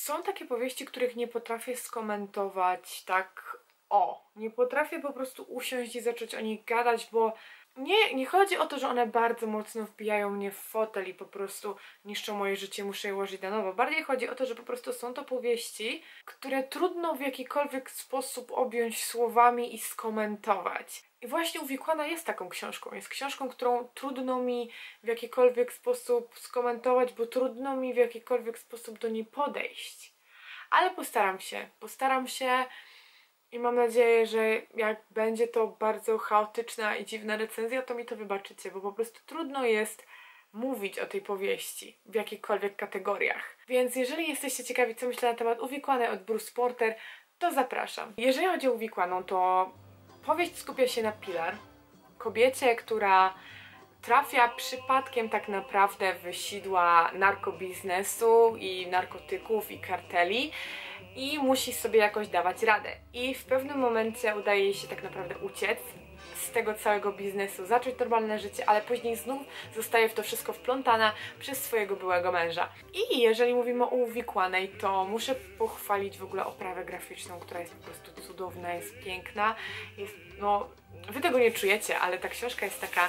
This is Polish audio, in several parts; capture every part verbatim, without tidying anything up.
Są takie powieści, których nie potrafię skomentować tak o. Nie potrafię po prostu usiąść i zacząć o nich gadać, bo nie, nie chodzi o to, że one bardzo mocno wbijają mnie w fotel i po prostu niszczą moje życie, muszę je ułożyć na nowo. Bardziej chodzi o to, że po prostu są to powieści, które trudno w jakikolwiek sposób objąć słowami i skomentować. I właśnie Uwikłana jest taką książką. Jest książką, którą trudno mi w jakikolwiek sposób skomentować, bo trudno mi w jakikolwiek sposób do niej podejść. Ale postaram się. Postaram się i mam nadzieję, że jak będzie to bardzo chaotyczna i dziwna recenzja, to mi to wybaczycie, bo po prostu trudno jest mówić o tej powieści w jakichkolwiek kategoriach. Więc jeżeli jesteście ciekawi, co myślę na temat Uwikłanej od Bruce Porter, to zapraszam. Jeżeli chodzi o Uwikłaną, to powieść skupia się na Pilar, kobiecie, która trafia przypadkiem tak naprawdę w sidła narkobiznesu i narkotyków i karteli i musi sobie jakoś dawać radę. I w pewnym momencie udaje jej się tak naprawdę uciec z tego całego biznesu, zacząć normalne życie, ale później znów zostaje w to wszystko wplątana przez swojego byłego męża. I jeżeli mówimy o Uwikłanej, to muszę pochwalić w ogóle oprawę graficzną, która jest po prostu cudowna, jest piękna, jest, no, wy tego nie czujecie, ale ta książka jest taka,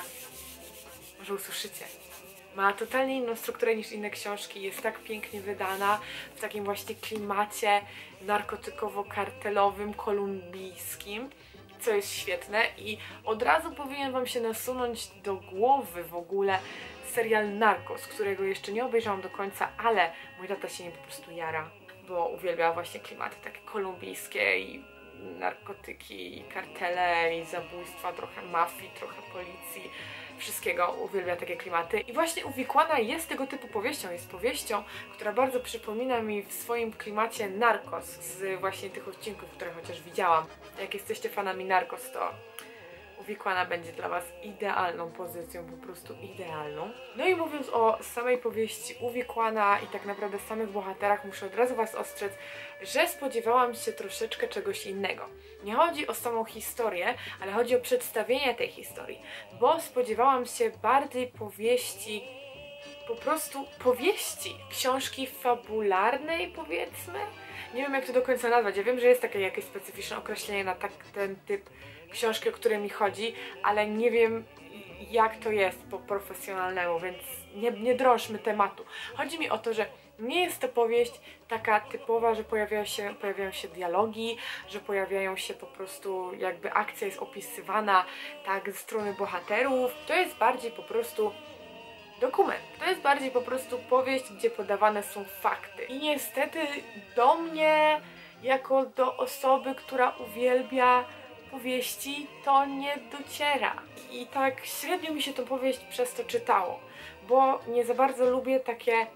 może usłyszycie. Ma totalnie inną strukturę niż inne książki, jest tak pięknie wydana, w takim właśnie klimacie narkotykowo-kartelowym, kolumbijskim, co jest świetne i od razu powinien wam się nasunąć do głowy w ogóle serial Narcos, którego jeszcze nie obejrzałam do końca, ale mój tata się nim po prostu jara, bo uwielbia właśnie klimaty takie kolumbijskie i narkotyki, i kartele, i zabójstwa, trochę mafii, trochę policji, wszystkiego, uwielbia takie klimaty. I właśnie Uwikłana jest tego typu powieścią, jest powieścią, która bardzo przypomina mi w swoim klimacie Narcos z właśnie tych odcinków, które chociaż widziałam. Jak jesteście fanami Narcos, to Uwikłana będzie dla was idealną pozycją, po prostu idealną. No i mówiąc o samej powieści Uwikłana i tak naprawdę samych bohaterach, muszę od razu was ostrzec, że spodziewałam się troszeczkę czegoś innego. Nie chodzi o samą historię, ale chodzi o przedstawienie tej historii, bo spodziewałam się bardziej powieści, po prostu powieści, książki fabularnej, powiedzmy. Nie wiem, jak to do końca nazwać. Ja wiem, że jest takie jakieś specyficzne określenie na tak, ten typ książki, o które mi chodzi, ale nie wiem, jak to jest po profesjonalnemu, więc nie, nie drążmy tematu. Chodzi mi o to, że nie jest to powieść taka typowa, że pojawiają się, pojawiają się dialogi, że pojawiają się po prostu, jakby akcja jest opisywana tak ze strony bohaterów. To jest bardziej po prostu dokument. To jest bardziej po prostu powieść, gdzie podawane są fakty. I niestety do mnie, jako do osoby, która uwielbia powieści, to nie dociera. I tak średnio mi się tą powieść przez to czytało, bo nie za bardzo lubię takie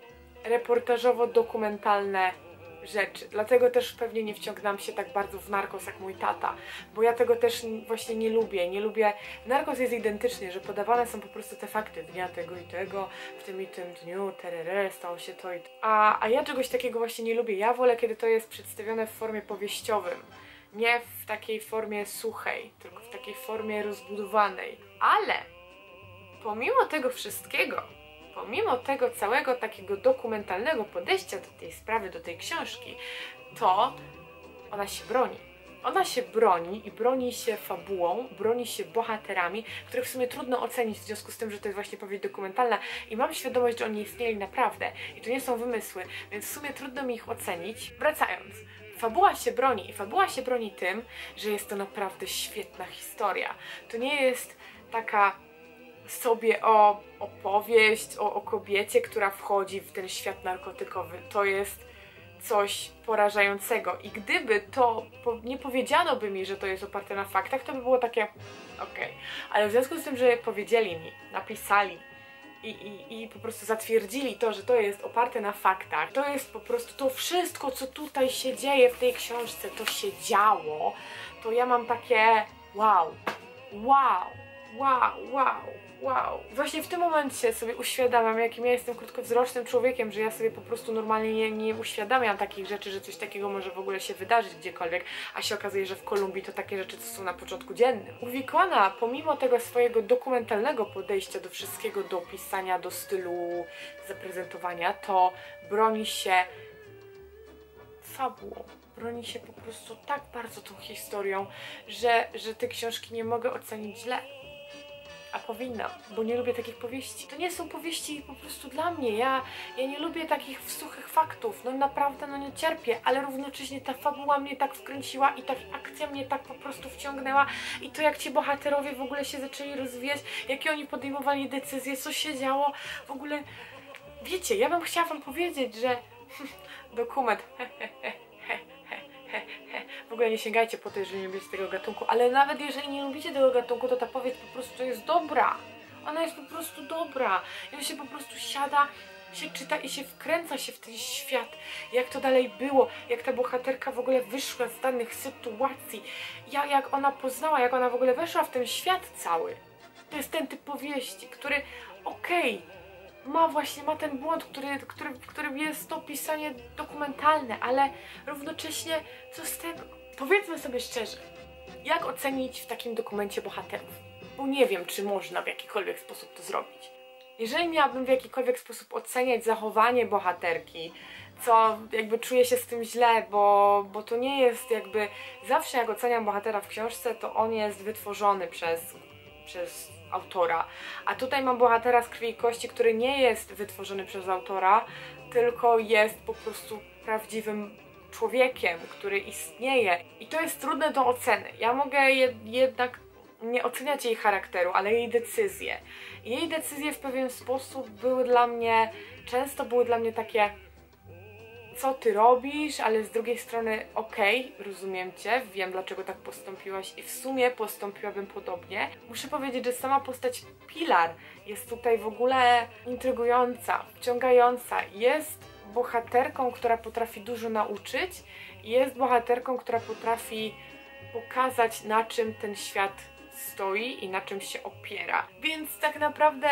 reportażowo-dokumentalne rzeczy. Dlatego też pewnie nie wciągnęłam się tak bardzo w Narcos jak mój tata, bo ja tego też właśnie nie lubię. Nie lubię... Narcos jest identyczny, że podawane są po prostu te fakty dnia tego i tego, w tym i tym dniu, terere, stało się to i to. A, a ja czegoś takiego właśnie nie lubię. Ja wolę, kiedy to jest przedstawione w formie powieściowym. Nie w takiej formie suchej, tylko w takiej formie rozbudowanej. Ale pomimo tego wszystkiego, pomimo tego całego takiego dokumentalnego podejścia do tej sprawy, do tej książki, to ona się broni. Ona się broni i broni się fabułą, broni się bohaterami, których w sumie trudno ocenić w związku z tym, że to jest właśnie powieść dokumentalna i mam świadomość, że oni istnieli naprawdę i to nie są wymysły, więc w sumie trudno mi ich ocenić. Wracając, fabuła się broni i fabuła się broni tym, że jest to naprawdę świetna historia. To nie jest taka sobie o opowieść o, o kobiecie, która wchodzi w ten świat narkotykowy. To jest coś porażającego i gdyby to po, nie powiedziano by mi, że to jest oparte na faktach, to by było takie okej, okay. Ale w związku z tym, że powiedzieli mi, napisali i, i, i po prostu zatwierdzili to, że to jest oparte na faktach, to jest po prostu to wszystko, co tutaj się dzieje w tej książce, to się działo, to ja mam takie wow, wow, wow, wow, wow. Właśnie w tym momencie sobie uświadamiam, jakim ja jestem krótkowzrocznym człowiekiem, że ja sobie po prostu normalnie nie, nie uświadamiam takich rzeczy, że coś takiego może w ogóle się wydarzyć gdziekolwiek, a się okazuje, że w Kolumbii to takie rzeczy to są na początku dziennym. Uwikłana, pomimo tego swojego dokumentalnego podejścia do wszystkiego, do pisania, do stylu zaprezentowania, to broni się fabułą, broni się po prostu tak bardzo tą historią, że, że te książki nie mogę ocenić źle. A powinna, bo nie lubię takich powieści. To nie są powieści po prostu dla mnie. Ja, ja nie lubię takich suchych faktów. No naprawdę, no nie cierpię, ale równocześnie ta fabuła mnie tak wkręciła i ta akcja mnie tak po prostu wciągnęła i to, jak ci bohaterowie w ogóle się zaczęli rozwijać, jakie oni podejmowali decyzje, co się działo, w ogóle wiecie, ja bym chciała wam powiedzieć, że dokument w ogóle nie sięgajcie po to, jeżeli nie lubicie tego gatunku, ale nawet jeżeli nie lubicie tego gatunku, to ta powieść po prostu jest dobra. Ona jest po prostu dobra. I on się po prostu siada, się czyta i się wkręca się w ten świat, jak to dalej było, jak ta bohaterka w ogóle wyszła z danych sytuacji, jak, jak ona poznała, jak ona w ogóle weszła w ten świat cały. To jest ten typ powieści, który okej, okay, ma właśnie, ma ten błąd, który, który, w którym jest to pisanie dokumentalne, ale równocześnie co z tego? Powiedzmy sobie szczerze, jak ocenić w takim dokumencie bohaterów? Bo nie wiem, czy można w jakikolwiek sposób to zrobić. Jeżeli miałabym w jakikolwiek sposób oceniać zachowanie bohaterki, co jakby czuję się z tym źle, bo, bo to nie jest jakby... Zawsze jak oceniam bohatera w książce, to on jest wytworzony przez, przez autora. A tutaj mam bohatera z krwi i kości, który nie jest wytworzony przez autora, tylko jest po prostu prawdziwym człowiekiem, który istnieje. I to jest trudne do oceny. Ja mogę jed jednak nie oceniać jej charakteru, ale jej decyzje. Jej decyzje w pewien sposób były dla mnie, często były dla mnie takie, co ty robisz, ale z drugiej strony okej, okay, rozumiem cię, wiem dlaczego tak postąpiłaś i w sumie postąpiłabym podobnie. Muszę powiedzieć, że sama postać Pilar jest tutaj w ogóle intrygująca, wciągająca. Jest bohaterką, która potrafi dużo nauczyć i jest bohaterką, która potrafi pokazać, na czym ten świat stoi i na czym się opiera. Więc tak naprawdę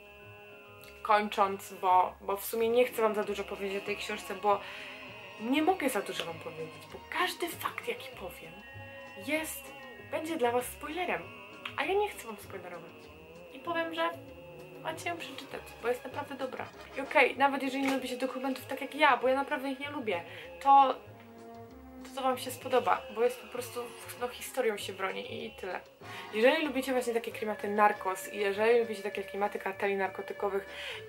kończąc, bo, bo w sumie nie chcę wam za dużo powiedzieć o tej książce, bo nie mogę za dużo wam powiedzieć, bo każdy fakt, jaki powiem, jest, będzie dla was spoilerem, a ja nie chcę wam spoilerować. I powiem, że macie ją przeczytać, bo jest naprawdę dobra. I okej, okay, nawet jeżeli nie lubicie dokumentów tak jak ja, bo ja naprawdę ich nie lubię, to to, to wam się spodoba, bo jest po prostu, no, historią się broni i tyle. Jeżeli lubicie właśnie takie klimaty narkos i jeżeli lubicie takie klimaty karteli narkotykowych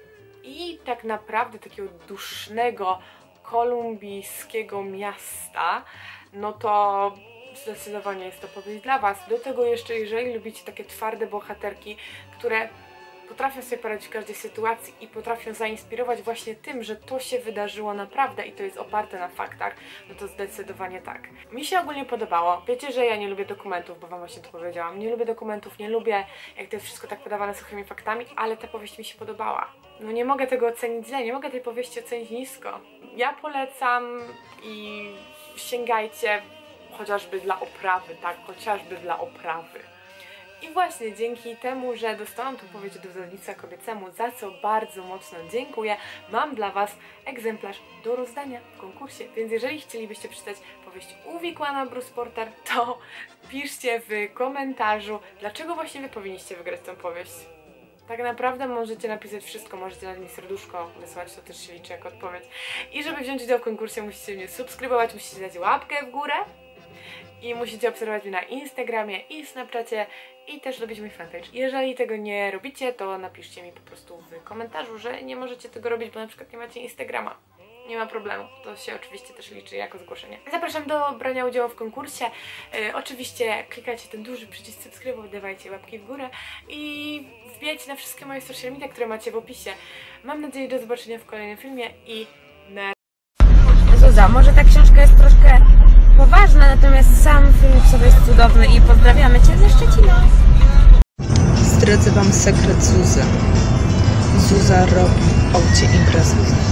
i tak naprawdę takiego dusznego, kolumbijskiego miasta, no to zdecydowanie jest to powieść dla was. Do tego jeszcze, jeżeli lubicie takie twarde bohaterki, które potrafią sobie poradzić w każdej sytuacji i potrafią zainspirować właśnie tym, że to się wydarzyło naprawdę i to jest oparte na faktach, no to zdecydowanie tak. Mi się ogólnie podobało. Wiecie, że ja nie lubię dokumentów, bo wam właśnie to powiedziałam. Nie lubię dokumentów, nie lubię, jak to jest wszystko tak podawane suchymi faktami, ale ta powieść mi się podobała. No nie mogę tego ocenić źle, nie mogę tej powieści ocenić nisko. Ja polecam i sięgajcie chociażby dla oprawy, tak? Chociażby dla oprawy. I właśnie dzięki temu, że dostałam tą powieść od wydawnictwa kobiecemu, za co bardzo mocno dziękuję, mam dla was egzemplarz do rozdania w konkursie. Więc jeżeli chcielibyście przeczytać powieść Uwikłana Bruce Porter, to piszcie w komentarzu, dlaczego właśnie wy powinniście wygrać tę powieść. Tak naprawdę możecie napisać wszystko, możecie dać mi serduszko wysłać, to też się liczy jako odpowiedź. I żeby wziąć udział w konkursie, musicie mnie subskrybować, musicie dać łapkę w górę. I musicie obserwować mnie na Instagramie i Snapchacie i też lubić mój fanpage. Jeżeli tego nie robicie, to napiszcie mi po prostu w komentarzu, że nie możecie tego robić, bo na przykład nie macie Instagrama. Nie ma problemu, to się oczywiście też liczy jako zgłoszenie. Zapraszam do brania udziału w konkursie. Yy, oczywiście klikajcie ten duży przycisk subskrybuj, dawajcie łapki w górę i wbijajcie na wszystkie moje social media, które macie w opisie. Mam nadzieję do zobaczenia w kolejnym filmie i na... Zuza, może ta książka jest troszkę poważna, natomiast sam film w sobie jest cudowny i pozdrawiamy cię ze Szczecina. Zdradzę wam sekret Zuzy. Zuza robi aucie imprezy.